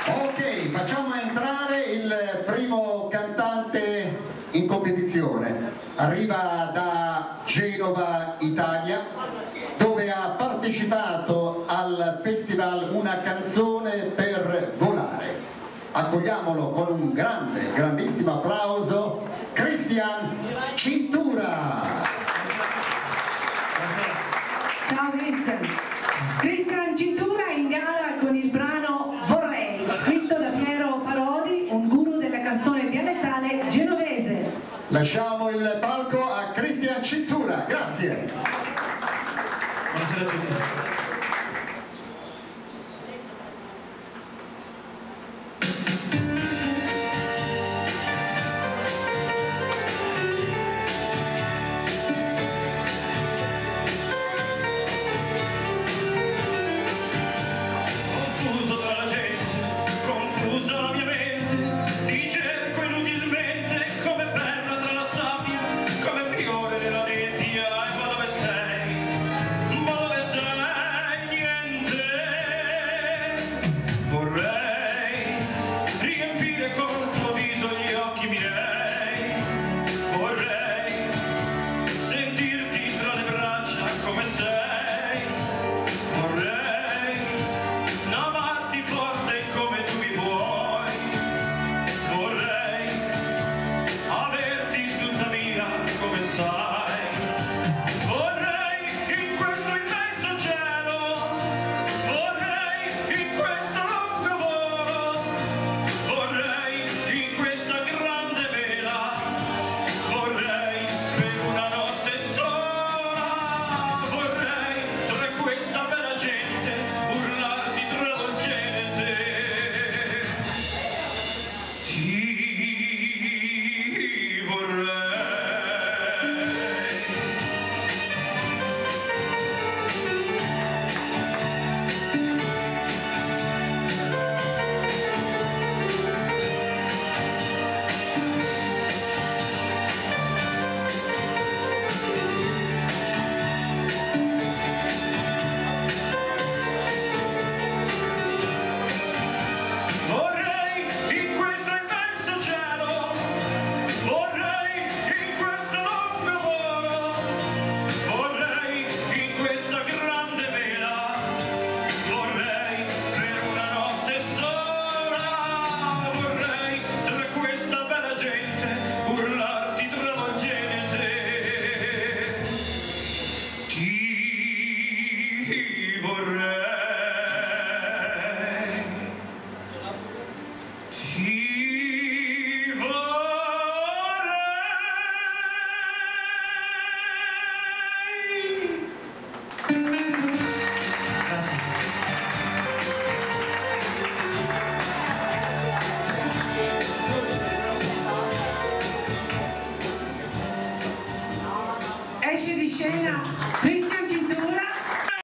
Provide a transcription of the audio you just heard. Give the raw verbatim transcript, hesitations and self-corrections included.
Ok, facciamo entrare il primo cantante in competizione. Arriva da Genova, Italia, dove ha partecipato al festival Una canzone per volare. Accogliamolo con un grande, grandissimo applauso, Christian Cintura. Ciao Christian. Christian Cintura in gara con il brano Vorrei, scritto da Piero Parodi, un guru della canzone dialettale genovese. Lasciamo il palco a Christian Cintura, grazie. Buonasera a tutti. Esce di scena